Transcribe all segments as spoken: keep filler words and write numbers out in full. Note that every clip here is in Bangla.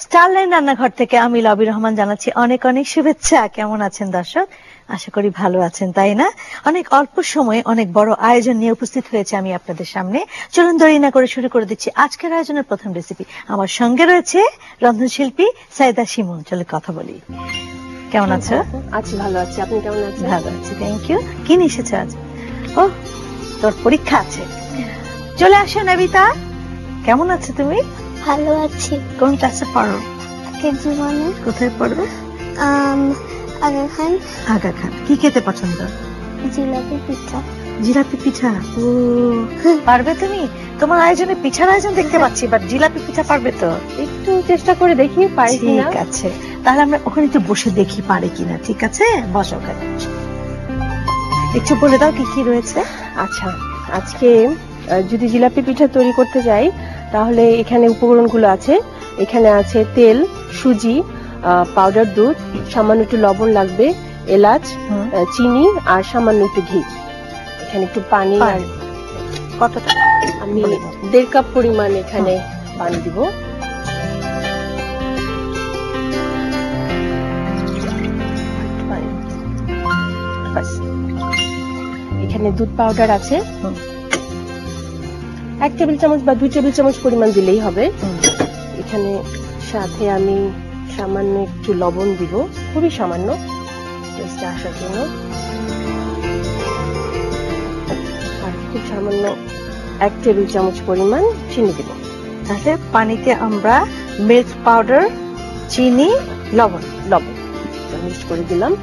স্টারলাইন রান্নাঘর থেকে আমি লবি রহমান জানাচ্ছি অনেক অনেক শুভেচ্ছা। কেমন আছেন দর্শক? আশা করি ভালো আছেন, তাই না? অনেক অল্প সময়ে অনেক বড় আয়োজন নিয়ে উপস্থিত হয়েছে আমি আপনাদের সামনে। চলুন দেরি না করে শুরু করে দিচ্ছি আজকের আয়োজনের প্রথম রেসিপি। আমার সঙ্গে রয়েছে রন্ধনশিল্পী সাইদা শিমুন। চলে কথা বলি। কেমন আছো? আছি, ভালো আছি। আপনি কেমন আছেন? ভালো আছি, থ্যাংক ইউ। কি নিয়ে এসেছো আজ? ও, তোর পরীক্ষা আছে। চলে আসো নবিতা। কেমন আছো তুমি? ভালো আছি। কোন ক্লাসে পড়ো? কেজি ওয়ানে। কোথায় পড়ো? আগা খান। আগা খান। কি খেতে পছন্দ? জিলাপি পিঠা। জিলাপি পিঠা? ও, পারবে তুমি? তোমার আয়োজনে পিঠার আয়োজন দেখতে পাচ্ছি, বাট জিলাপি পিঠা পারবে তো? একটু চেষ্টা করে দেখি পারি কিনা। ঠিক আছে, তাহলে আমরা ওখানে একটু বসে দেখি পারে কিনা। ঠিক আছে, বসো ওখানে। একটু বলে দাও কি কি রয়েছে। আচ্ছা, আজকে যদি জিলাপি পিঠা তৈরি করতে যাই তাহলে এখানে উপকরণগুলো আছে। এখানে আছে তেল, সুজি, পাউডার দুধ, সামান্য একটু লবণ লাগবে, এলাচ, চিনি আর সামান্য একটু ঘি। এখানে একটু পানি। আর কতটা? আমি দেড় কাপ পরিমাণ এখানে পানি দিব। এখানে দুধ পাউডার আছে এক টেবিল চামচ বা দুই টেবিল চামচ পরিমাণ দিলেই হবে। এখানে সাথে আমি সামান্য একটু লবণ দিব, খুবই সামান্য, টেস্টে আসার জন্য। আর খুব সামান্য এক টেবিল চামচ পরিমাণ চিনি দিব। তাহলে পানিতে আমরা মিল্ক পাউডার, চিনি, লবণ লবণ মিক্স করে দিলাম।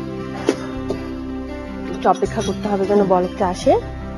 একটু অপেক্ষা করতে হবে যেন বলকটা আসে।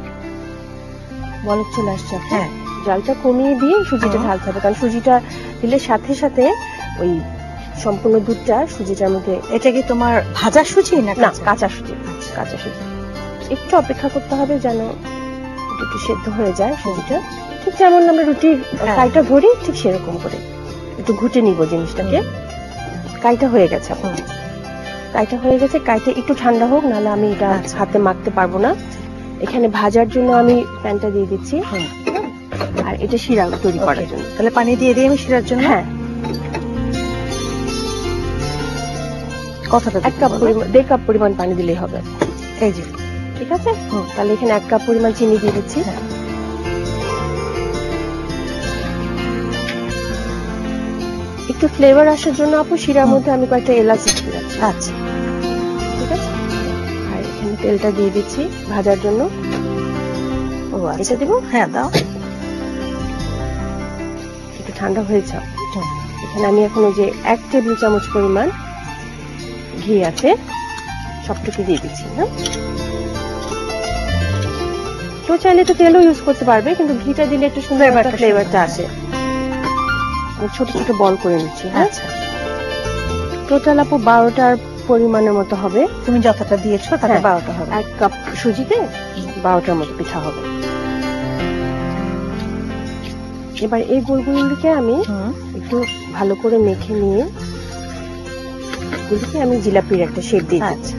বলক চলে আসছে। হ্যাঁ, জালটা কমিয়ে দিয়ে সুজিটা ঢালতে হবে, কারণ সুজিটা দিলে সাথে সাথে ওই সম্পূর্ণ দুধটা সুজিটার মধ্যে। এটা কি তোমার ভাজা সুজি না কাঁচা সুজি? কাঁচা সুজি। একটু অপেক্ষা করতে হবে যেন একটু সেদ্ধ হয়ে যায় সুজিটা। ঠিক যেমন আমরা রুটির কাইটা ভরি ঠিক সেরকম করে একটু ঘুটে নিব জিনিসটাকে। কাইটা হয়ে গেছে, এখন কাইটা হয়ে গেছে। কাইটা একটু ঠান্ডা হোক, নাহলে আমি এটা হাতে মাখতে পারবো না। এখানে ভাজার জন্য আমি প্যানটা দিয়ে দিচ্ছি, আর এটা শিরা তৈরি করার জন্য। তাহলে পানি দিয়ে দিই আমি শিরার জন্য। হ্যাঁ, কতটা? এক কাপ পরিমাণ, দেড় কাপ পরিমাণ পানি দিলেই হবে। এই যে, ঠিক আছে। তাহলে এখানে এক কাপ পরিমাণ চিনি দিয়ে দিচ্ছি। একটু ফ্লেভার আসার জন্য আপু শিরার মধ্যে আমি কয়েকটা এলাচ দিয়ে দিচ্ছি। আচ্ছা, ঠিক আছে। আর এখানে তেলটা দিয়ে দিচ্ছি ভাজার জন্য। ও আচ্ছা, দিব। হ্যাঁ, দাও। একটু ঠান্ডা হয়েছে। এখানে আমি এখন ওই যে এক টেবিল চামচ পরিমাণ ঘি আছে, সবটুকু দিয়ে দিচ্ছি। হ্যাঁ, কেউ চাইলে তো তেলও ইউজ করতে পারবে, কিন্তু ঘিটা দিলে একটু সুন্দর একটা ফ্লেভারটা আসে। ছোট ছোট বল করে নিচ্ছি। আচ্ছা, টোটাল আপু বারোটার পরিমাণের মতো হবে। তুমি যতটা দিয়েছো তাতে বারোটা হবে। এক কাপ সুজিতে বারোটার মতো পিঠা হবে। এবার এই গোলগুলিকে আমি একটু ভালো করে মেখে নিয়ে এগুলিকে আমি জিলাপির একটা শেপ দিয়ে দিচ্ছি।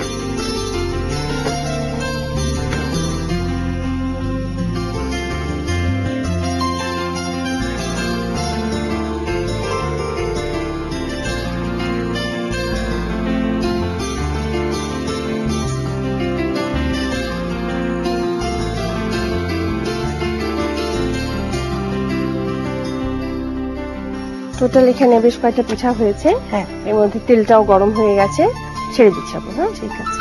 টোটাল এখানে বেশ কয়েকটা পিঠা হয়েছে। হ্যাঁ, এর মধ্যে তেলটাও গরম হয়ে গেছে, ছেড়ে দিচ্ছি আপু। হ্যাঁ, ঠিক আছে।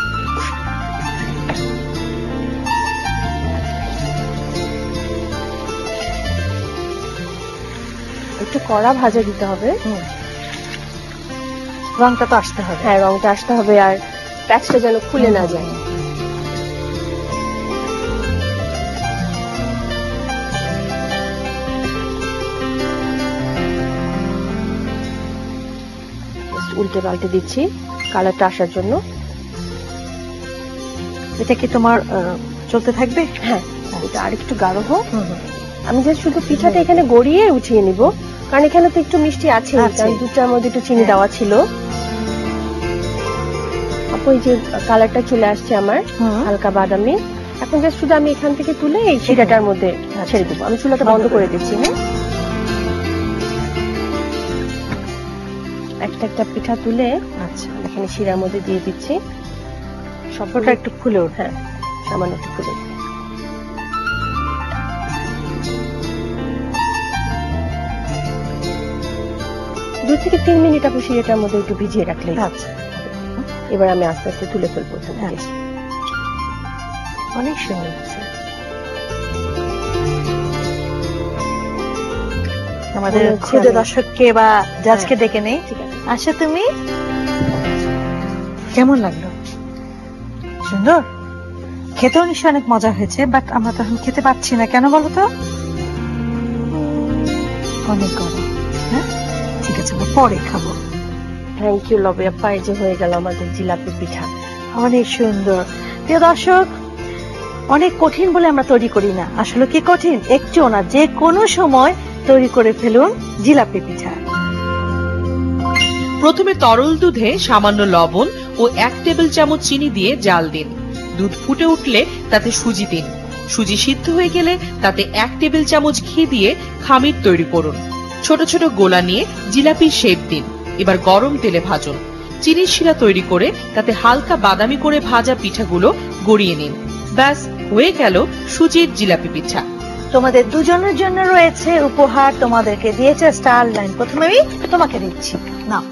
একটু কড়া ভাজা দিতে হবে। রংটা তো আসতে হবে। হ্যাঁ, রংটা আসতে হবে, আর প্যাচটা যেন খুলে না যায়। উল্টে পাল্টে দিচ্ছি কালারটা আসার জন্য। এটা কি তোমার চলতে থাকবে? হ্যাঁ, এটা আর একটু গাঢ় হোক। আমি যে শুধু পিঠাটা এখানে গড়িয়ে উঠিয়ে নিব, কারণ এখানে তো একটু মিষ্টি আছে, কারণ দুধটার মধ্যে একটু চিনি দেওয়া ছিল। আপু এই যে কালারটা চলে আসছে আমার হালকা বাদামি। এখন জাস্ট শুধু আমি এখান থেকে তুলে এই শিরাটার মধ্যে ছেড়ে দেবো। আমি চুলাটা বন্ধ করে দিচ্ছি। হ্যাঁ, একটা একটা পিঠা তুলে আচ্ছা, এখানে শিরার মধ্যে দিয়ে দিচ্ছি। সবটা একটু ফুলে ওঠে। হ্যাঁ, সামান্য একটু ফুলে। দুই থেকে তিন মিনিট আপনি শিরাটার মধ্যে একটু ভিজিয়ে রাখলে। আচ্ছা, এবার আমি আস্তে আস্তে তুলে ফেলবো এখান থেকে। আচ্ছা। অনেক সুন্দর হচ্ছে। আমাদের মনে হচ্ছে ক্ষুদ্র আমি- দর্শককে বা জাজকে ডেকে নেই। ঠিক আছে। আচ্ছা, তুমি কেমন লাগলো? সুন্দর, খেতেও নিশ্চয় অনেক মজা হয়েছে, বাট আমরা তো এখন খেতে পাচ্ছি না, কেন বলো তো? অনেক গরম। হ্যাঁ, ঠিক আছে, আমরা পরে খাবো। থ্যাংক ইউ লবি আপা, এই যে হয়ে গেল আমাদের জিলাপি পিঠা। অনেক সুন্দর। প্রিয় দর্শক, অনেক কঠিন বলে আমরা তৈরি করি না, আসলে কি কঠিন একটু না, যে কোনো সময় তৈরি করে ফেলুন জিলাপি পিঠা। প্রথমে তরল দুধে সামান্য লবণ ও এক টেবিল চামচ চিনি দিয়ে জাল দিন। দুধ ফুটে উঠলে তাতে সুজি দিন। সুজি সিদ্ধ হয়ে গেলে তাতে এক টেবিল চামচ ঘি দিয়ে খামির তৈরি করুন। ছোট ছোট গোলা নিয়ে জিলাপির শেপ দিন। এবার গরম তেলে ভাজুন। চিনির শিরা তৈরি করে তাতে হালকা বাদামি করে ভাজা পিঠাগুলো গড়িয়ে নিন। ব্যাস, হয়ে গেল সুজির জিলাপি পিঠা। তোমাদের দুজনের জন্য রয়েছে উপহার, তোমাদেরকে দিয়েছে স্টার লাইন। প্রথমে আমি তোমাকে দিচ্ছি, নাও।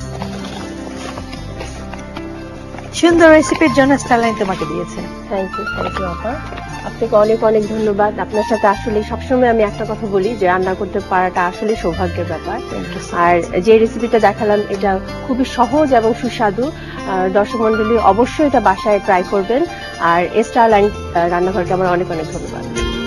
সুন্দর রেসিপির জন্য স্টার লাইন তোমাকে দিয়েছে। থ্যাংক ইউ, থ্যাংক ইউ আপা, আপনাকে অনেক অনেক ধন্যবাদ। আপনার সাথে আসলে সবসময় আমি একটা কথা বলি যে রান্না করতে পারাটা আসলে সৌভাগ্যের ব্যাপার। আর যে রেসিপিটা দেখালাম এটা খুবই সহজ এবং সুস্বাদু। দর্শক মন্ডলী অবশ্যই এটা বাসায় ট্রাই করবেন। আর স্টার লাইন রান্নাঘরকে আমার অনেক অনেক ধন্যবাদ।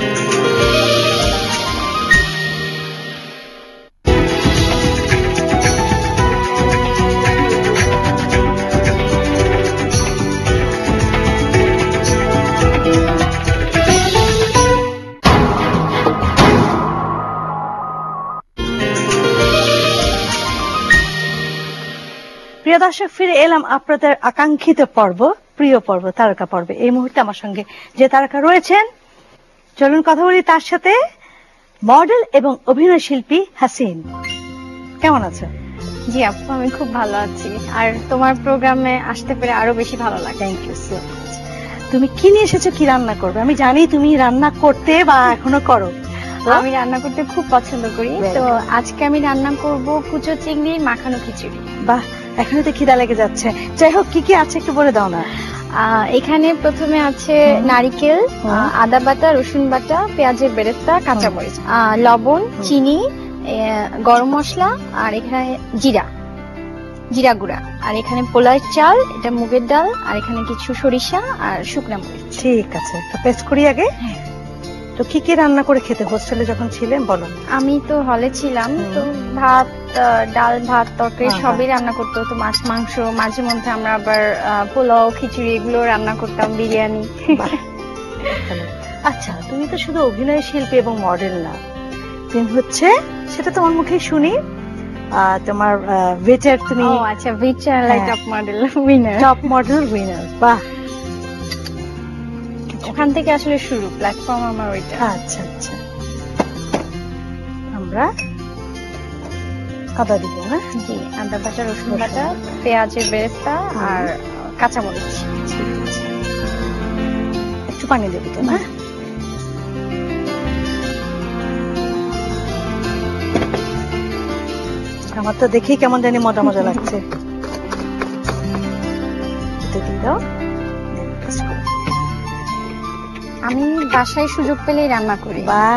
প্রিয় দর্শক, ফিরে এলাম আপনাদের আকাঙ্ক্ষিত পর্ব, প্রিয় পর্ব, তারকা পর্বে। এই মুহূর্তে আমার সঙ্গে যে তারকা রয়েছেন, চলুন কথা বলি তার সাথে। মডেল এবং অভিনয় শিল্পী হাসিন, কেমন আছো? জি আপু, আমি খুব ভালো আছি। আর তোমার প্রোগ্রামে আসতে পেরে আরো বেশি ভালো লাগে। Thank you so much. তুমি কি নিয়ে এসেছো, কি রান্না করবে? আমি জানি তুমি রান্না করতে বা এখনো করো। আমি রান্না করতে খুব পছন্দ করি, তো আজকে আমি রান্না করব কুচো চিংড়ি মাখানো খিচুড়ি। বাহ, এখনই তো খিদা লেগে যাচ্ছে। যাই হোক, কি কি আছে একটু বলে দাও না। আহ, এখানে প্রথমে আছে নারিকেল, আহ, আদা বাটা, রসুন বাটা, পেঁয়াজের বেরেস্তা, কাঁচামরিচ, আহ, লবণ, চিনি, আহ, গরম মশলা, আর এখানে জিরা জিরা গুঁড়া, আর এখানে পোলার চাল, এটা মুগের ডাল, আর এখানে কিছু সরিষা আর শুকনা মরিচ। ঠিক আছে, তো পেস্ট করি আগে। তো কি কি রান্না করে খেতে হোস্টেলে যখন ছিলেন, বলো। আমি তো হলে ছিলাম, হুম। তো ভাত, আহ, ডাল, ভাত, তরকারি হ্যাঁ, সবই রান্না করতে হতো। মাছ, মাংস, মাঝে মধ্যে আমরা আবার আহ, পোলাও, খিচুড়ি এগুলো রান্না করতাম, বিরিয়ানি। বাহ, ভালো। আচ্ছা, তুমি তো শুধু অভিনয় শিল্পী এবং মডেল না, তুমি হচ্ছে, সেটা তোমার মুখে শুনি, আহ, তোমার ওয়েটার, তুমি ও আচ্ছা, ভিট চ্যানেল হ্যাঁ। Top model winner. Top model winner. বাহ, ওখান থেকে আসলে শুরু, প্ল্যাটফর্ম আমার ওইটা। আচ্ছা আচ্ছা। আমরা আদা দিব না? জি, আদা বাটা, রসুন বাটা, পেঁয়াজের বেরেস্তা আর কাঁচামরিচ। ঠিক আছে। একটু পানি দেবো তো না? আমার তো দেখেই কেমন জানি মজা মজা লাগছে। এটা দিয়ে দাও। আমি বাসায় সুযোগ পেলেই রান্না করি। বাহ,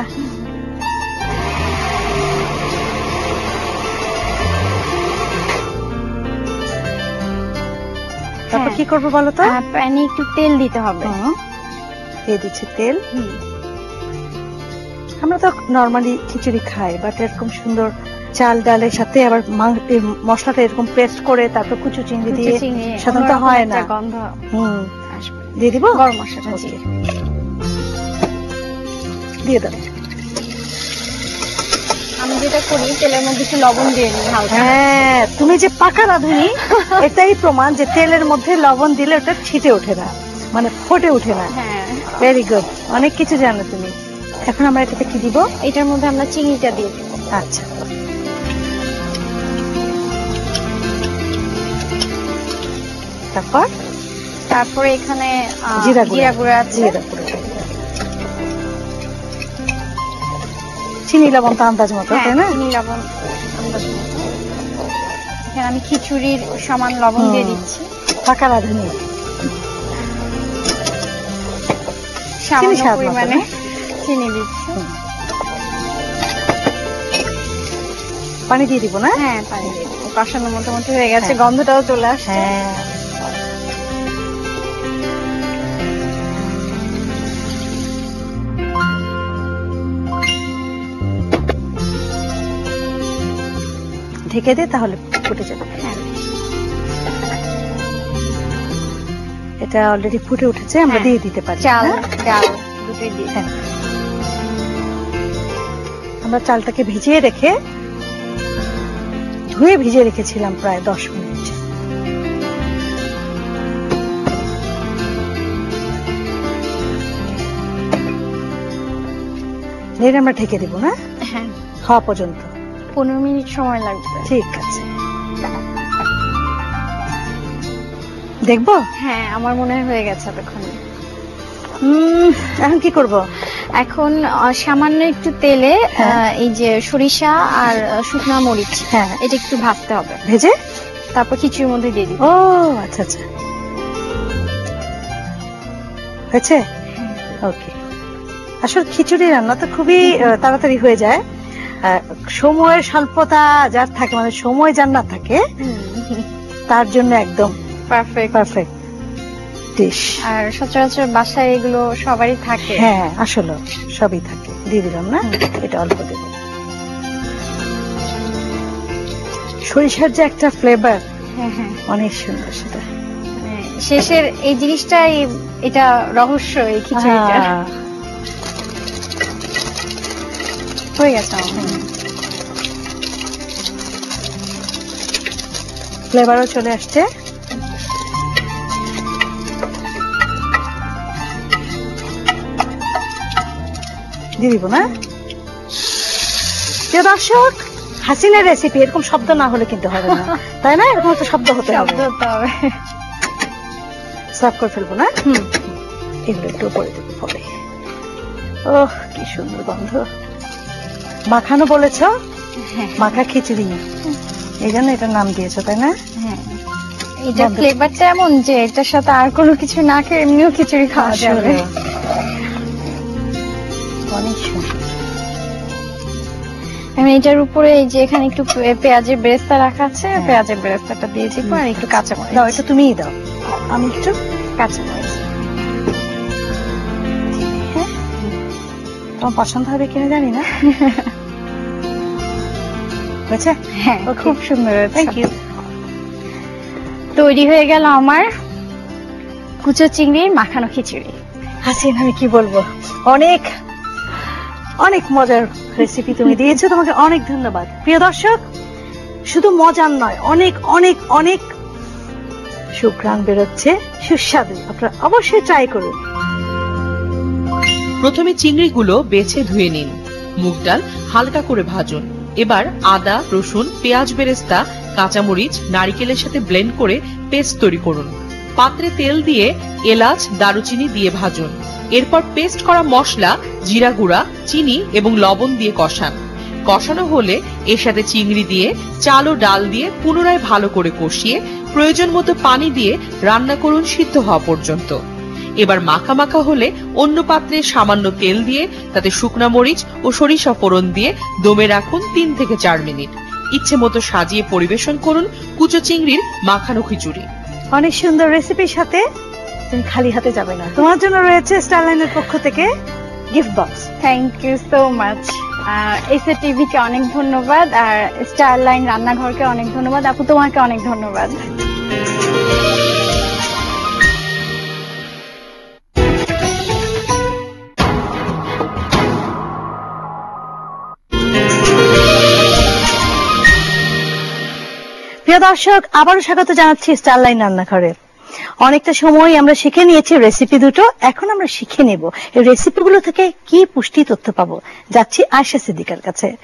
তারপর কি করবো বলো তো? প্যানে একটু তেল দিতে হবে। হুম, দিয়ে দিচ্ছি তেল। হুম। আমরা তো নরমালি খিচুড়ি খাই, বাট এরকম সুন্দর চাল ডালের সাথে আবার মাং- এই মশলাটা এরকম পেস্ট করে তারপর কুচু চিংড়ি কুচো দিয়ে চিংড়ি, সাধারণত অন্যরকম হয় একটা না। গন্ধ হুম, আসবে। দিয়ে দিব গরম মশলাটা, জি। Okay. দিয়ে দাও। আমি যেটা করি, তেলের মধ্যে একটু লবণ দিয়ে নিই হালকা। হ্যাঁ, তুমি যে পাকা রাঁধুনি, এটাই প্রমাণ যে তেলের মধ্যে লবণ দিলে ওটা ছিটে ওঠে না, মানে ফোটে ওঠে না। হ্যাঁ, ভেরি গুড, অনেক কিছু জানো তুমি। এখন আমরা এটাতে কি দিব? এটার মধ্যে আমরা চিংড়িটা দিয়ে দিব। আচ্ছা, তারপর তারপরে এখানে আহ, জিরা গুঁড়া। জিরা গুঁড়া আছে, জিরা গুঁড়া। চিনি লবণ তো আন্দাজ মতো, হ্যাঁ, তাই না? চিনি লবণ আন্দাজ মতো। এখানে আমি খিচুড়ির সমান লবণ দিয়ে হুম। দিচ্ছি, ফাঁকা রাঁধুনি। সামান্য স্বাদ মতো, পরিমাণে না? চিনি দিচ্ছি। পানি দিয়ে দিব না? হ্যাঁ, পানি দিয়ে দিচ্ছি। কষানো মোটামুটি হয়ে গেছে, হ্যাঁ। গন্ধটাও চলে আসছে। হ্যাঁ। ঢেকে দে, তাহলে ফুটে যাবে। হ্যাঁ। এটা অলরেডি ফুটে উঠেছে, আমরা হ্যাঁ। দিয়ে দিতে পারি। চাল হ্যাঁ? ডাল দুটোই দিয়ে হ্যাঁ। আমরা চালটাকে ভিজিয়ে রেখে ধুয়ে ভিজিয়ে রেখেছিলাম প্রায় দশ মিনিট। এর আমরা ঢেকে দিব না, হ্যাঁ, খাওয়া পর্যন্ত। পনেরো মিনিট সময় লাগবে। ঠিক আছে, দেখবো। হ্যাঁ, আমার মনে হয় হয়ে গেছে এতক্ষণে। উম, এখন কি করব? এখন আহ, সামান্য একটু তেলে হ্যাঁ। আহ, এই যে সরিষা আর আহ, শুকনা মরিচ, হ্যাঁ। এটা একটু ভাজতে হবে, ভেজে? তারপর খিচুড়ির মধ্যে দিয়ে দিব। ও আচ্ছা আচ্ছা, হয়েছে। ওকে। আসলে খিচুড়ি রান্না তো খুবই আহ, তাড়াতাড়ি হয়ে যায়। আহ, সময়ের স্বল্পতা যার থাকে, মানে সময় যার না থাকে, তার জন্য একদম পারফেক্ট। Perfect dish. আর সচরাচর বাসায় এগুলো সবারই থাকে। হ্যাঁ, আসলে সবই থাকে। দিয়ে দিলাম না, এটা অল্প দেব। সরিষার যে একটা ফ্লেভার, হ্যাঁ, হ্যাঁ। অনেক সুন্দর সেটা। মানে শেষের এই জিনিসটাই, এটা রহস্য এই খিচুড়িটা। হ্যাঁ। হয়ে গেছে আমার। ফ্লেভারও চলে আসছে। দিয়ে দিব না। প্রিয় দর্শক, হাসিনের রেসিপি এরকম শব্দ না হলে কিন্তু হবে না, তাই না? এরকম একটা শব্দ হতে হবে। শব্দ হতে হবে। সার্ভ করে ফেলবো না? হুম। এগুলো একটু উপরে দেবো পরে। ওহ, কি সুন্দর গন্ধ। মাখানো বলেছ? হ্যাঁ, মাখা খিচুড়ি, এই জন্য এটার নাম দিয়েছো, তাই না? হ্যাঁ। এটা গন্ধ- ফ্লেভারটা এমন যে এটার সাথে আর কোনো কিছু না খেয়ে এমনিও খিচুড়ি খাওয়া যাবে। আসলে। অনেক সুন্দর। আমি এটার উপরে এই যে এখানে একটু পে- পেঁয়াজের বেরেস্তা রাখা আছে, হ্যাঁ। পেঁয়াজের বেরেস্তাটা দিয়ে দিব আর একটু কাঁচা মরিচ। দাও, এটা তুমিই দাও, আমি একটু। কাঁচা মরিচ। হ্যাঁ, তোমার পছন্দ হবে কিনা জানি না। হয়েছে? হ্যাঁ, Okay. খুব সুন্দর হয়েছে। Thank you. তৈরি হয়ে গেল আমার কুচো চিংড়ির মাখানো খিচুড়ি। হাসিন, আমি কি বলবো, অনেক অনেক মজার রেসিপি তুমি দিয়েছো, তোমাকে অনেক ধন্যবাদ। প্রিয় দর্শক, শুধু মজার নয়, অনেক অনেক অনেক সুঘ্রাণ বেরোচ্ছে, সুস্বাদু। আপনারা অবশ্যই ট্রাই করুন। প্রথমে চিংড়িগুলো বেছে ধুয়ে নিন। মুগ ডাল হালকা করে ভাজুন। এবার আদা, রসুন, পেঁয়াজ বেরেস্তা, কাঁচামরিচ, নারিকেলের সাথে ব্লেন্ড করে পেস্ট তৈরি করুন। পাত্রে তেল দিয়ে এলাচ, দারুচিনি দিয়ে ভাজুন। এরপর পেস্ট করা মশলা, জিরা গুঁড়া, চিনি এবং লবণ দিয়ে কষান। কষানো হলে এর সাথে চিংড়ি দিয়ে, চাল ও ডাল দিয়ে পুনরায় ভালো করে কষিয়ে প্রয়োজন মতো পানি দিয়ে রান্না করুন সিদ্ধ হওয়া পর্যন্ত। এবার মাখা মাখা হলে অন্য পাত্রে সামান্য তেল দিয়ে তাতে শুকনা মরিচ ও সরিষা ফোড়ন দিয়ে দমে রাখুন তিন থেকে চার মিনিট। ইচ্ছে মতো সাজিয়ে পরিবেশন করুন কুচো চিংড়ির মাখানো খিচুড়ি। অনেক সুন্দর রেসিপির সাথে তুমি খালি হাতে যাবে না। তোমার জন্য রয়েছে স্টারলাইনের পক্ষ থেকে gift box. Thank you so much. SA টিভিকে অনেক ধন্যবাদ, আর স্টারলাইন রান্নাঘরকে অনেক ধন্যবাদ। আপু, তোমাকে অনেক ধন্যবাদ। প্রিয় দর্শক, আবারও স্বাগত জানাচ্ছি স্টারলাইন রান্নাঘরে। অনেকটা সময় আমরা শিখে নিয়েছি রেসিপি দুটো, এখন আমরা শিখে নেব এই রেসিপিগুলো থেকে কি পুষ্টি তথ্য পাবো। যাচ্ছি আয়েশা সিদ্দিকার কাছে।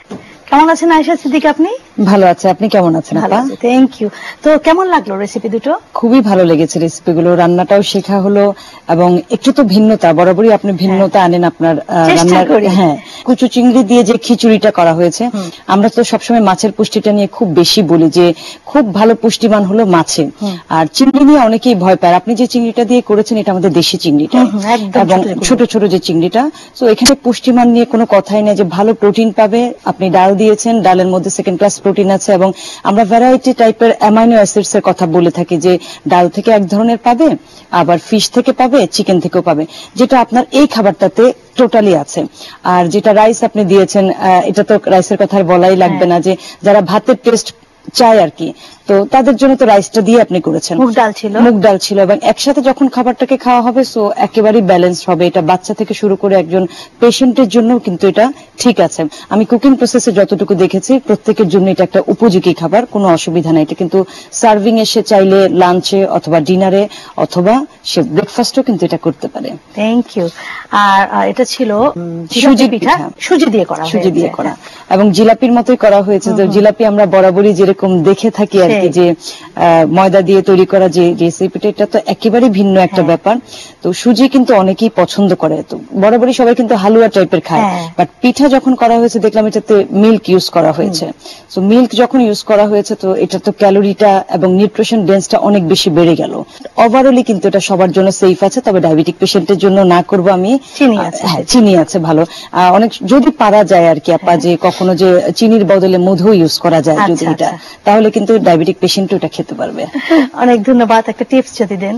কেমন আছেন আয়েশা সিদ্দিক আপনি? ভালো আছে, আপনি কেমন আছেন? ভালো আছি, থ্যাংক ইউ। তো কেমন লাগলো রেসিপি দুটো? খুবই ভালো লেগেছে রেসিপিগুলো, রান্নাটাও শেখা হলো এবং একটু তো ভিন্নতা, বরাবরই আপনি ভিন্নতা আনেন আপনার রান্নার। হ্যাঁ, কুচু চিংড়ি দিয়ে যে খিচুড়িটা করা হয়েছে, আমরা তো সবসময় মাছের পুষ্টিটা নিয়ে খুব বেশি বলি যে খুব ভালো পুষ্টিমান হলো মাছে, আর চিংড়ি নিয়ে অনেকেই ভয় পায়। আপনি যে চিংড়িটা দিয়ে করেছেন এটা আমাদের দেশি চিংড়িটা এবং ছোট ছোট যে চিংড়িটা, তো এখানে পুষ্টিমান নিয়ে কোনো কথাই নেই, যে ভালো প্রোটিন পাবে। আপনি ডাল দিয়েছেন, ডালের মধ্যে সেকেন্ড ক্লাস প্রোটিন আছে এবং আমরা ভ্যারাইটি টাইপের অ্যামাইনো অ্যাসিডস এর কথা বলে থাকি, যে ডাল থেকে এক ধরনের পাবে, আবার ফিশ থেকে পাবে, চিকেন থেকেও পাবে, যেটা আপনার এই খাবারটাতে টোটালি আছে। আর যেটা রাইস আপনি দিয়েছেন, এটা তো রাইসের কথা আর বলাই লাগবে না, যে যারা ভাতের টেস্ট চাই আর কি, তো তাদের জন্য তো রাইসটা দিয়ে আপনি করেছেন। মুগ ডাল ছিল, মুগ ডাল ছিল এবং একসাথে যখন খাবারটাকে খাওয়া হবে সো একেবারেই ব্যালেন্স হবে। এটা বাচ্চা থেকে শুরু করে একজন পেশেন্টের জন্য কিন্তু এটা ঠিক আছে। আমি কুকিং প্রসেসে যতটুকু দেখেছি প্রত্যেকের জন্য এটা একটা উপযোগী খাবার, কোনো অসুবিধা নাই। এটা কিন্তু সার্ভিং এ সে চাইলে লাঞ্চে অথবা ডিনারে অথবা সে ব্রেকফাস্টও কিন্তু এটা করতে পারে। Thank you. আর এটা ছিল সুজি পিঠা, সুজি দিয়ে করা, সুজি দিয়ে করা এবং জিলাপির মতোই করা হয়েছে। যে জিলাপি আমরা বরাবরই যেরকম দেখে থাকি আর কি, যে ময়দা দিয়ে তৈরি করা যে রেসিপিটা, এটা তো একেবারে ভিন্ন একটা ব্যাপার। তো সুজি কিন্তু অনেকেই পছন্দ করে, তো বরাবরই সবাই কিন্তু হালুয়া টাইপের খায়, বাট পিঠা যখন করা হয়েছে দেখলাম এটাতে মিল্ক ইউজ করা হয়েছে। তো মিল্ক যখন ইউজ করা হয়েছে তো এটা তো ক্যালোরিটা এবং নিউট্রিশন ডেন্সটা অনেক বেশি বেড়ে গেল। ওভারঅলি কিন্তু এটা সবার জন্য সেফ আছে, তবে ডায়াবেটিক পেশেন্টের জন্য না করবো আমি। হ্যাঁ, চিনি আছে ভালো, অনেক যদি পারা যায় আর কি আপা, যে কখনো যে চিনির বদলে মধু ইউজ করা যায় যদি এটা, তাহলে কিন্তু ডায়াবেটিক পেশেন্ট ওটা খেতে পারবে। অনেক ধন্যবাদ। একটা টিপস যদি দেন।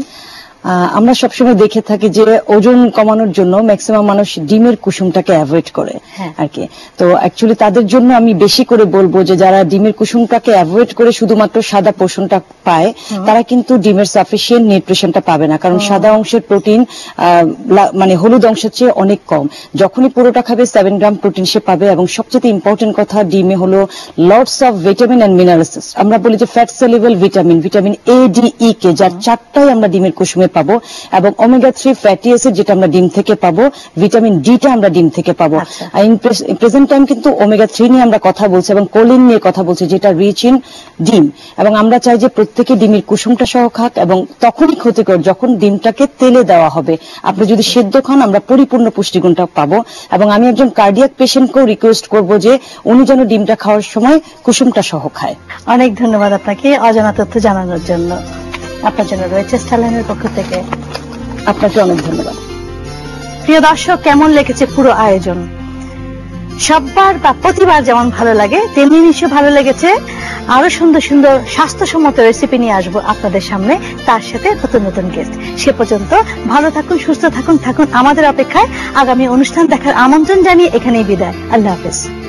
আমরা সবসময় দেখে থাকি যে ওজন কমানোর জন্য ম্যাক্সিমাম মানুষ ডিমের কুসুমটাকে অ্যাভয়েড করে আর কি। তো অ্যাকচুয়ালি তাদের জন্য আমি বেশি করে বলবো যে যারা ডিমের কুসুমটাকে অ্যাভয়েড করে শুধুমাত্র সাদা পোষণটা পায়, তারা কিন্তু ডিমের সাফিসিয়েন্ট নিউট্রিশনটা পাবে না, কারণ সাদা অংশের প্রোটিন মানে হলুদ অংশের চেয়ে অনেক কম। যখনই পুরোটা খাবে সেভেন গ্রাম প্রোটিন সে পাবে। এবং সবচেয়ে ইম্পর্টেন্ট কথা, ডিমে হলো lots of vitamin and minerals. আমরা বলি যে fat soluble vitamin, vitamin A, D, E, K, যার চারটাই আমরা ডিমের কুসুমে পাবো, এবং ওমেগা থ্রি ফ্যাটি অ্যাসিড যেটা আমরা ডিম থেকে পাবো, ভিটামিন ডিটা আমরা ডিম থেকে পাবো। প্রেজেন্ট টাইম কিন্তু ওমেগা থ্রি নিয়ে আমরা কথা বলছি এবং কোলিন নিয়ে কথা বলছি, যেটা রিচ ইন ডিম। এবং আমরা চাই যে প্রত্যেকে ডিমের কুসুমটা সহ খাক, এবং তখনই ক্ষতিকর যখন ডিমটাকে তেলে দেওয়া হবে। আপনি যদি সেদ্ধ খান আমরা পরিপূর্ণ পুষ্টিগুণটা পাবো। এবং আমি একজন কার্ডিয়াক পেশেন্টকেও রিকোয়েস্ট করব যে উনি যেন ডিমটা খাওয়ার সময় কুসুমটা সহ খায়। অনেক ধন্যবাদ আপনাকে অজানা তথ্য জানানোর জন্য। আপনার জন্য রয়েছে স্টারলাইনের পক্ষ থেকে। আপনাকে অনেক ধন্যবাদ। প্রিয় দর্শক, কেমন লেগেছে পুরো আয়োজন? সববার বা প্রতিবার যেমন ভালো লাগে তেমনি নিশ্চয় ভালো লেগেছে। আরো সুন্দর সুন্দর স্বাস্থ্যসম্মত রেসিপি নিয়ে আসবো আপনাদের সামনে, তার সাথে নতুন নতুন গেস্ট। সে পর্যন্ত ভালো থাকুন, সুস্থ থাকুন, থাকুন আমাদের অপেক্ষায়। আগামী অনুষ্ঠান দেখার আমন্ত্রণ জানিয়ে এখানেই বিদায়। আল্লাহ হাফেজ।